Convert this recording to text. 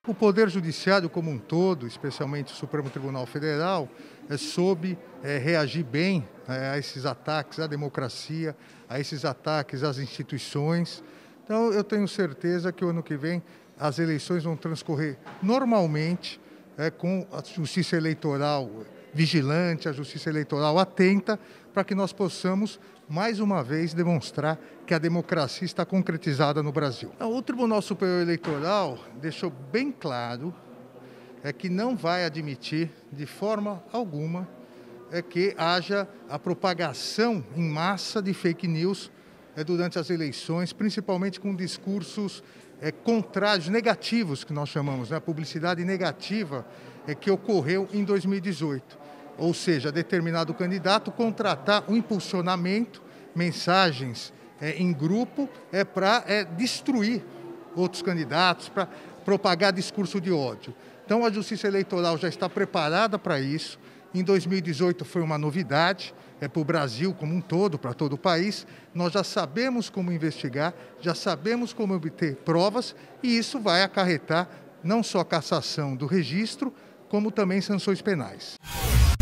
O Poder Judiciário como um todo, especialmente o Supremo Tribunal Federal, soube reagir bem a esses ataques à democracia, a esses ataques às instituições. Então, eu tenho certeza que o ano que vem as eleições vão transcorrer normalmente, com a Justiça Eleitoral vigilante, a Justiça Eleitoral atenta, para que nós possamos, mais uma vez, demonstrar que a democracia está concretizada no Brasil. O Tribunal Superior Eleitoral deixou bem claro que não vai admitir, de forma alguma, que haja a propagação em massa de fake news durante as eleições, principalmente com discursos contrários, negativos, que nós chamamos, né? Publicidade negativa que ocorreu em 2018. Ou seja, determinado candidato contratar um impulsionamento, mensagens em grupo para destruir outros candidatos, para propagar discurso de ódio. Então, a Justiça Eleitoral já está preparada para isso. Em 2018 foi uma novidade para o Brasil como um todo, para todo o país. Nós já sabemos como investigar, já sabemos como obter provas e isso vai acarretar não só a cassação do registro, como também sanções penais.